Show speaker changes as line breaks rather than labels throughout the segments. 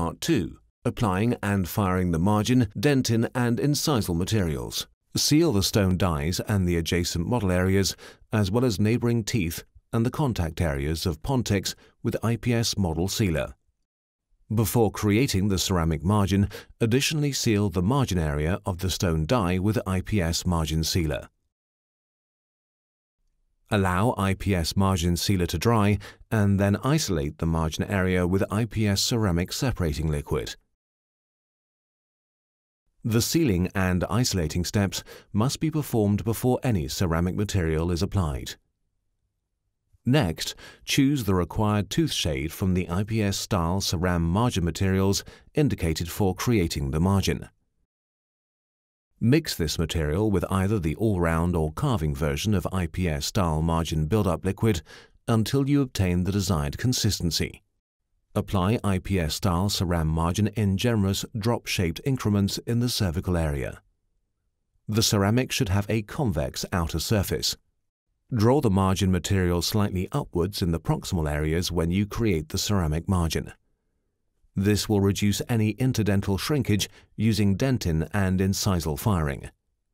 Part 2. Applying and firing the margin, dentin and incisal materials. Seal the stone dies and the adjacent model areas, as well as neighbouring teeth and the contact areas of Pontex with IPS model sealer. Before creating the ceramic margin, additionally seal the margin area of the stone die with IPS margin sealer. Allow IPS margin sealer to dry and then isolate the margin area with IPS ceramic separating liquid. The sealing and isolating steps must be performed before any ceramic material is applied. Next, choose the required tooth shade from the IPS style ceram margin materials indicated for creating the margin. Mix this material with either the all-round or carving version of IPS style margin build-up liquid until you obtain the desired consistency. Apply IPS style ceram margin in generous drop-shaped increments in the cervical area. The ceramic should have a convex outer surface. Draw the margin material slightly upwards in the proximal areas when you create the ceramic margin. This will reduce any interdental shrinkage using dentin and incisal firing.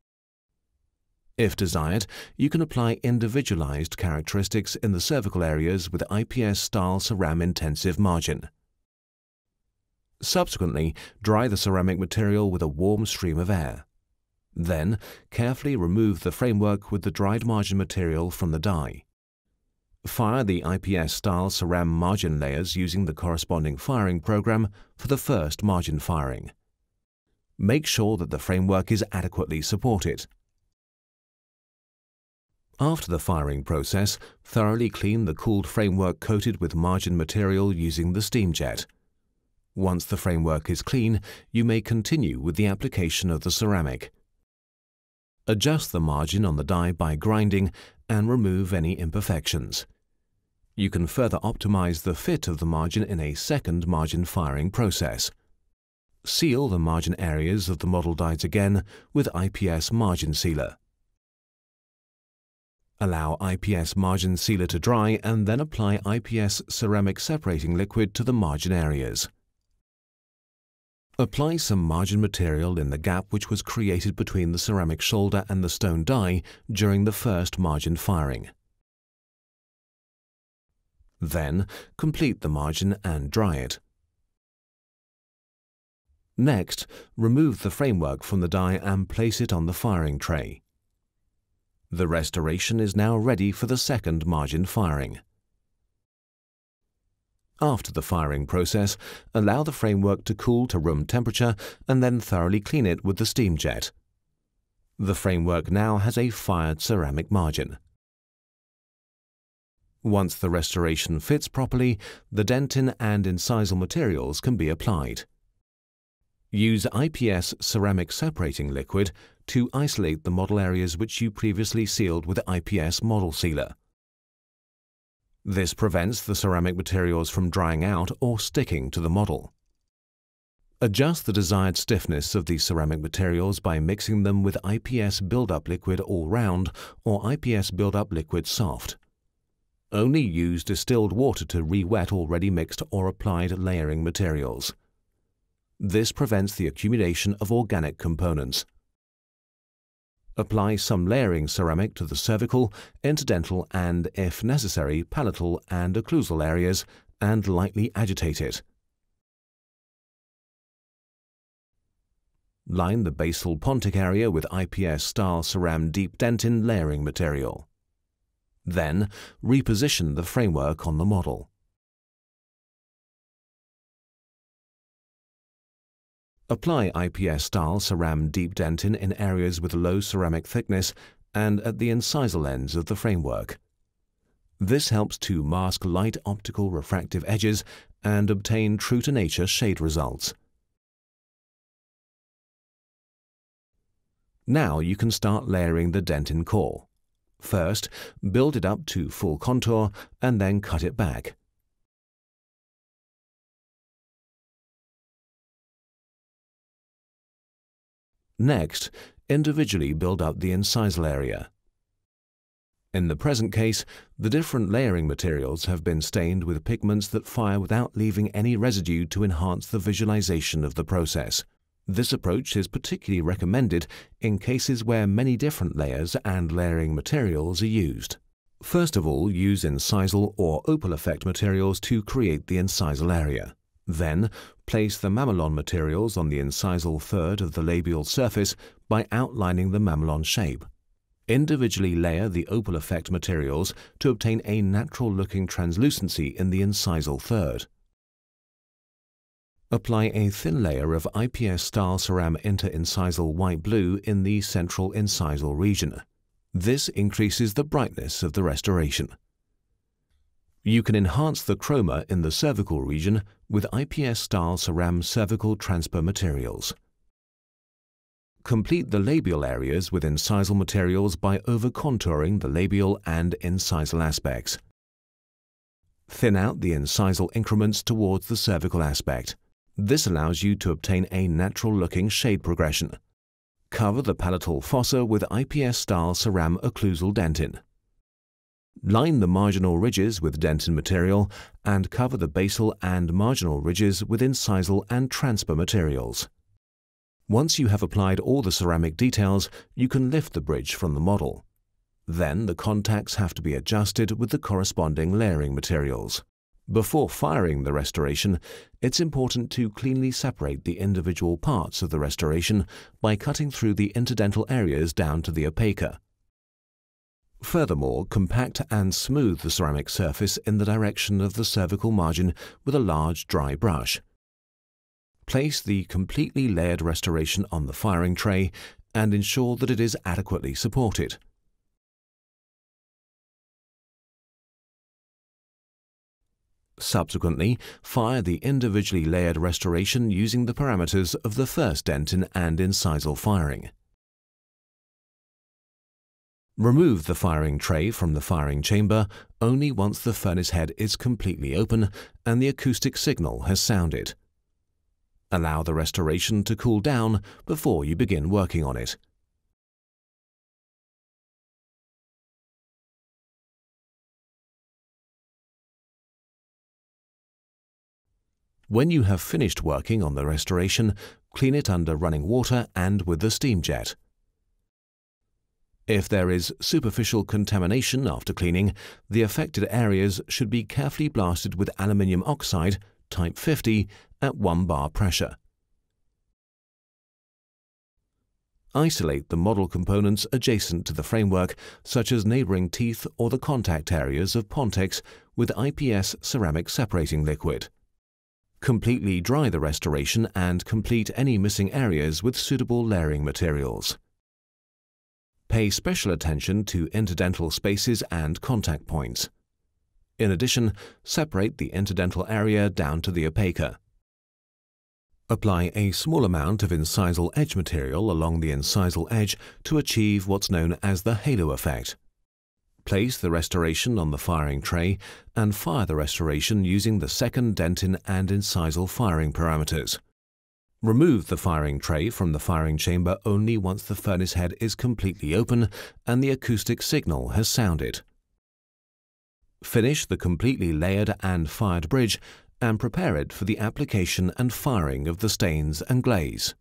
If desired, you can apply individualized characteristics in the cervical areas with IPS-style ceram-intensive margin. Subsequently, dry the ceramic material with a warm stream of air. Then, carefully remove the framework with the dried margin material from the die. Fire the IPS-style ceram margin layers using the corresponding firing program for the first margin firing. Make sure that the framework is adequately supported. After the firing process, thoroughly clean the cooled framework coated with margin material using the steam jet. Once the framework is clean, you may continue with the application of the ceramic. Adjust the margin on the die by grinding and remove any imperfections. You can further optimize the fit of the margin in a second margin firing process. Seal the margin areas of the model dies again with IPS margin sealer. Allow IPS margin sealer to dry and then apply IPS ceramic separating liquid to the margin areas. Apply some margin material in the gap which was created between the ceramic shoulder and the stone die during the first margin firing. Then, complete the margin and dry it. Next, remove the framework from the die and place it on the firing tray. The restoration is now ready for the second margin firing. After the firing process, allow the framework to cool to room temperature and then thoroughly clean it with the steam jet. The framework now has a fired ceramic margin. Once the restoration fits properly, the dentin and incisal materials can be applied. Use IPS ceramic separating liquid to isolate the model areas which you previously sealed with IPS model sealer. This prevents the ceramic materials from drying out or sticking to the model. Adjust the desired stiffness of the ceramic materials by mixing them with IPS build-up liquid all round or IPS build-up liquid soft. Only use distilled water to re-wet already mixed or applied layering materials. This prevents the accumulation of organic components. Apply some layering ceramic to the cervical, interdental and, if necessary, palatal and occlusal areas and lightly agitate it. Line the basal pontic area with IPS-style ceram deep dentin layering material. Then, reposition the framework on the model. Apply IPS-style ceram deep dentin in areas with low ceramic thickness and at the incisal ends of the framework. This helps to mask light optical refractive edges and obtain true-to-nature shade results. Now you can start layering the dentin core. First, build it up to full contour and then cut it back. Next, individually build up the incisal area. In the present case, the different layering materials have been stained with pigments that fire without leaving any residue to enhance the visualization of the process. This approach is particularly recommended in cases where many different layers and layering materials are used. First of all, use incisal or opal effect materials to create the incisal area. Then, place the mamelon materials on the incisal third of the labial surface by outlining the mamelon shape. Individually layer the opal effect materials to obtain a natural-looking translucency in the incisal third. Apply a thin layer of IPS Stahl Ceram Interincisal White Blue in the central incisal region. This increases the brightness of the restoration. You can enhance the chroma in the cervical region with IPS Stahl Ceram Cervical Transfer materials. Complete the labial areas with incisal materials by over-contouring the labial and incisal aspects. Thin out the incisal increments towards the cervical aspect. This allows you to obtain a natural-looking shade progression. Cover the palatal fossa with IPS Stahl Ceram Occlusal Dentin. Line the marginal ridges with dentin material and cover the basal and marginal ridges with incisal and transfer materials. Once you have applied all the ceramic details, you can lift the bridge from the model. Then the contacts have to be adjusted with the corresponding layering materials. Before firing the restoration, it's important to cleanly separate the individual parts of the restoration by cutting through the interdental areas down to the opeca. Furthermore, compact and smooth the ceramic surface in the direction of the cervical margin with a large dry brush. Place the completely layered restoration on the firing tray and ensure that it is adequately supported. Subsequently, fire the individually layered restoration using the parameters of the first dentin and incisal firing. Remove the firing tray from the firing chamber only once the furnace head is completely open and the acoustic signal has sounded. Allow the restoration to cool down before you begin working on it. When you have finished working on the restoration, clean it under running water and with the steam jet. If there is superficial contamination after cleaning, the affected areas should be carefully blasted with aluminium oxide, type 50, at 1 bar pressure. Isolate the model components adjacent to the framework, such as neighboring teeth or the contact areas of Pontex, with IPS ceramic separating liquid. Completely dry the restoration and complete any missing areas with suitable layering materials. Pay special attention to interdental spaces and contact points. In addition, separate the interdental area down to the opeca. Apply a small amount of incisal edge material along the incisal edge to achieve what's known as the halo effect. Place the restoration on the firing tray and fire the restoration using the second dentin and incisal firing parameters. Remove the firing tray from the firing chamber only once the furnace head is completely open and the acoustic signal has sounded. Finish the completely layered and fired bridge and prepare it for the application and firing of the stains and glaze.